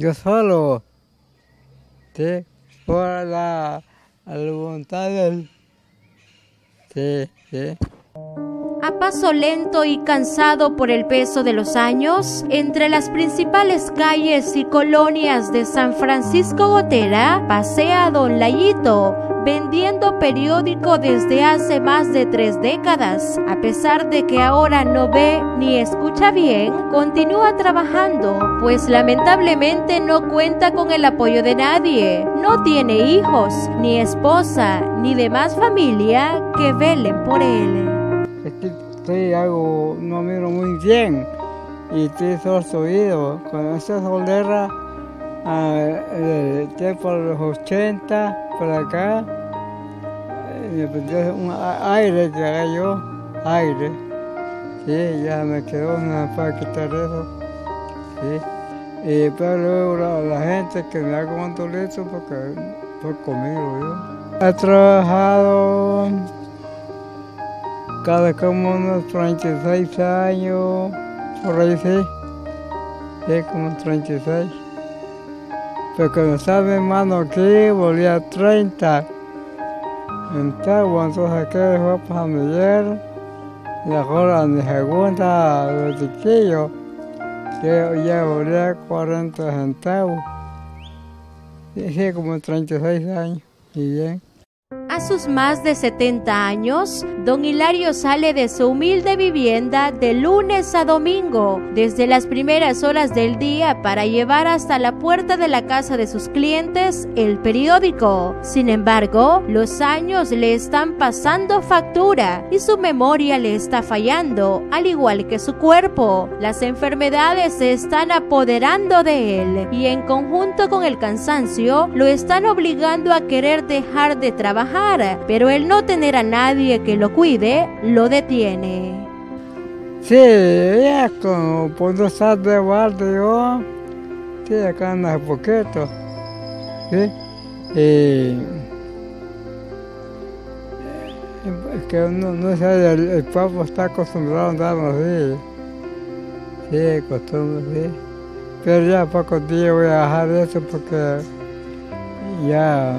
Yo solo, sí, por la voluntad del... Sí, sí. A paso lento y cansado por el peso de los años, entre las principales calles y colonias de San Francisco Gotera, pasea Don Layito, vendiendo periódico desde hace más de 3 décadas. A pesar de que ahora no ve ni escucha bien, continúa trabajando, pues lamentablemente no cuenta con el apoyo de nadie. No tiene hijos, ni esposa, ni demás familia que velen por él. No miro muy bien y estoy sordo. Con esta sordera, por los 80, por acá, me perdió un aire que haga yo, aire. Sí, ya me quedó para quitar eso. Sí. Y pero luego la gente que me haga un dolito porque fue conmigo yo. He trabajado cada como unos 36 años, por ahí sí, como 36. Pero cuando estaba mi hermano aquí, volvía a 30. Entonces aquí fue para ayer, y ahora en mi segunda, los chiquillos, ya volvía a 40 centavos. Sí, como 36 años, y bien. A sus más de 70 años, don Hilario sale de su humilde vivienda de lunes a domingo, desde las primeras horas del día para llevar hasta la puerta de la casa de sus clientes el periódico. Sin embargo, los años le están pasando factura y su memoria le está fallando, al igual que su cuerpo. Las enfermedades se están apoderando de él y en conjunto con el cansancio lo están obligando a querer dejar de trabajar, pero el no tener a nadie que lo cuide lo detiene. Sí, ya como por 2 años de guardia yo, sí, acá anda un poquito, sí, es que no sé, el pueblo está acostumbrado a andar así, sí, costumbre, sí, pero ya a pocos días voy a dejar eso porque ya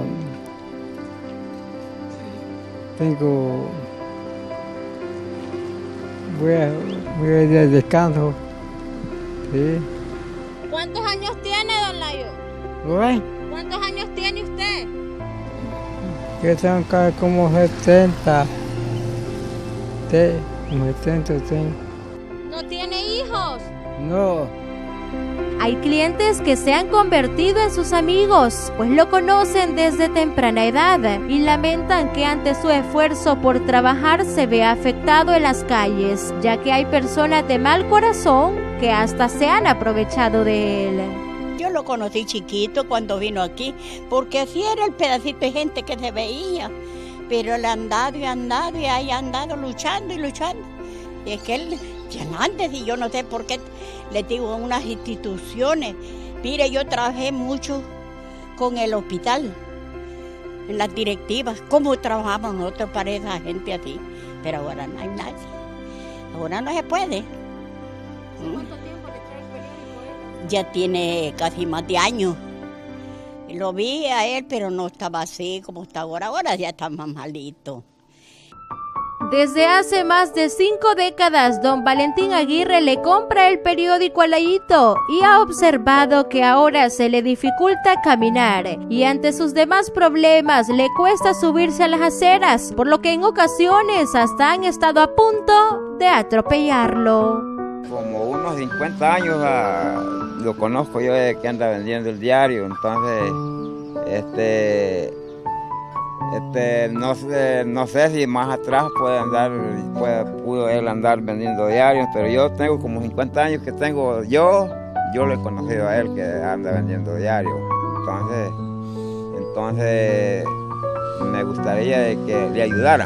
voy a ir de descanso, sí. ¿Cuántos años tiene, don Layo? ¿Uy? ¿Cuántos años tiene usted? Yo tengo como 70. Sí, como 70 tengo. ¿No tiene hijos? No. Hay clientes que se han convertido en sus amigos, pues lo conocen desde temprana edad y lamentan que ante su esfuerzo por trabajar se vea afectado en las calles, ya que hay personas de mal corazón que hasta se han aprovechado de él. Yo lo conocí chiquito cuando vino aquí, porque así era el pedacito de gente que se veía, pero él ha andado y ahí ha andado luchando y luchando. Y es que él, ya antes, y yo no sé por qué, le digo, en unas instituciones. Mire, yo trabajé mucho con el hospital, en las directivas, cómo trabajamos nosotros para esa gente así, pero ahora no hay nadie, ahora no se puede. ¿Cuánto tiempo le trae el periódico? Ya tiene casi más de años. Lo vi a él, pero no estaba así como está ahora, ahora ya está más malito. Desde hace más de 5 décadas, don Valentín Aguirre le compra el periódico a Layito y ha observado que ahora se le dificulta caminar y ante sus demás problemas le cuesta subirse a las aceras, por lo que en ocasiones hasta han estado a punto de atropellarlo. Como unos 50 años lo conozco yo de que anda vendiendo el diario, entonces no sé si más atrás pudo él andar vendiendo diarios, pero yo tengo como 50 años que tengo, yo lo he conocido a él que anda vendiendo diarios. Entonces me gustaría de que le ayudaran.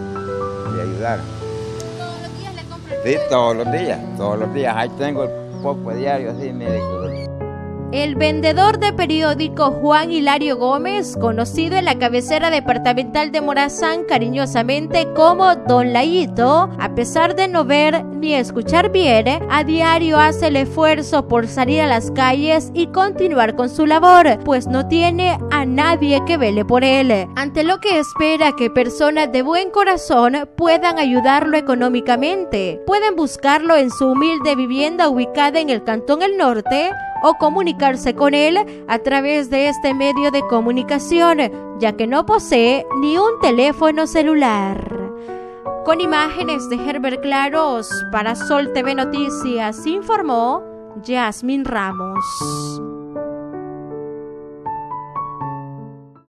¿Todos los días le compra el Sí, todos los días, ahí tengo el poco de diario así, mire. El vendedor de periódico Juan Hilario Gómez, conocido en la cabecera departamental de Morazán cariñosamente como Don Layito, a pesar de no ver ni escuchar bien, a diario hace el esfuerzo por salir a las calles y continuar con su labor, pues no tiene a nadie que vele por él, ante lo que espera que personas de buen corazón puedan ayudarlo económicamente. Pueden buscarlo en su humilde vivienda ubicada en el Cantón El Norte o comunicarse con él a través de este medio de comunicación, ya que no posee ni un teléfono celular. Con imágenes de Herbert Claros, para Sol TV Noticias, informó Yasmin Ramos.